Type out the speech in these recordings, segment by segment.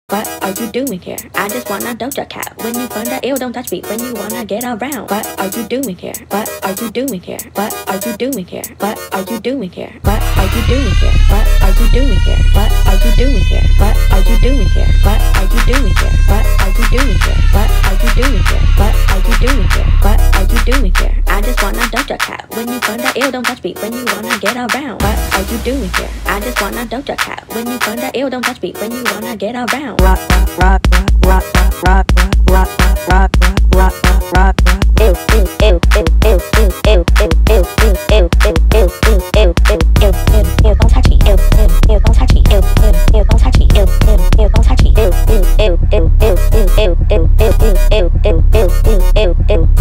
What are you doing here? I just wanna Doja Cat. When you find that ill, don't touch me. When you wanna get around. What are you doing here? What are you doing here? What are you doing here? What are you doing here? What are you doing here? What are you doing here? What are you doing here? What are you doing here? What are you doing here? What are you doing here? What are you doing here? What are you doing here? What are you doing here? I just wanna Doja Cat. When you find that ill, don't touch me. When you wanna get around. What are you doing here? I just wanna Doja Cat. When you find that ill, don't touch me. When you wanna get around. Rock, rock, rock, rock, rock, rock, rock, rock, rock, rock, rock, rock. Ew, ew, ew, ew, ew, ew, ew, ew, ew, ew, ew, ew, ew, ew, ew, ew, ew, ew, don't touch me. Ew, ew, ew, don't touch me. Ew, ew, ew, don't touch me. Ew, ew, ew, don't touch me. Ew, ew, ew, ew, ew, ew, ew, ew, ew, ew, ew, ew, ew, ew, ew.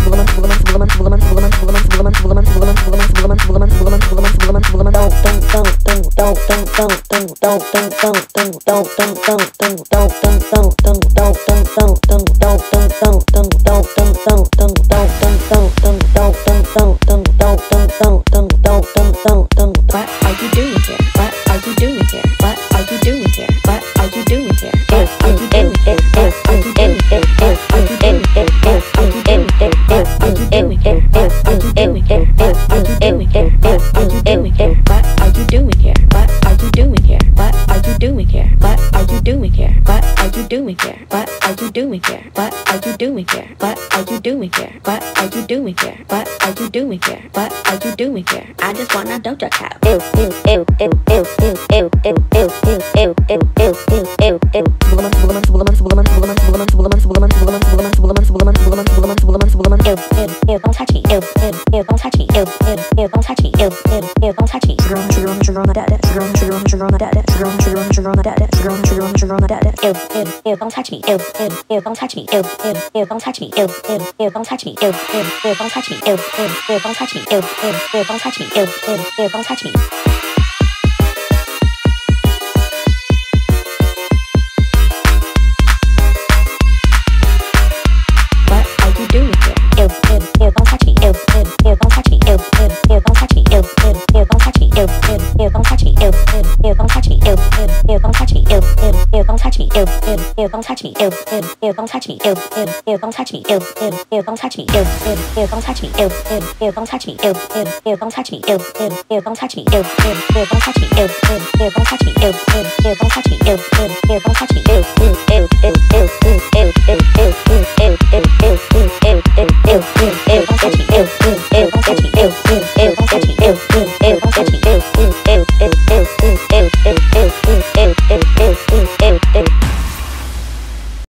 I just wanna Doja Cat. Ew, ew, ew, ew, ew, ew, ew, ew, ew, ew, ew, ew, ew, ew, don't touch me. Ew, ew, don't touch me. Ew, ew, don't touch me. Ew, ew, don't touch me. Sugar on the dad, sugar on the dad, sugar on the dad, sugar on the dad. Ew, don't touch me. Ew, don't touch me. Ew, don't touch me. Ew, don't touch me. Ew, don't touch me. Ew, don't touch me. Ew, don't touch me. Ew, don't touch me. Don't touch me, don't touch me, don't touch me, don't touch me, don't touch me, don't touch me, don't touch me, don't touch me, don't touch me, don't touch me, don't touch me, don't touch me, don't touch me, don't touch me, don't touch me,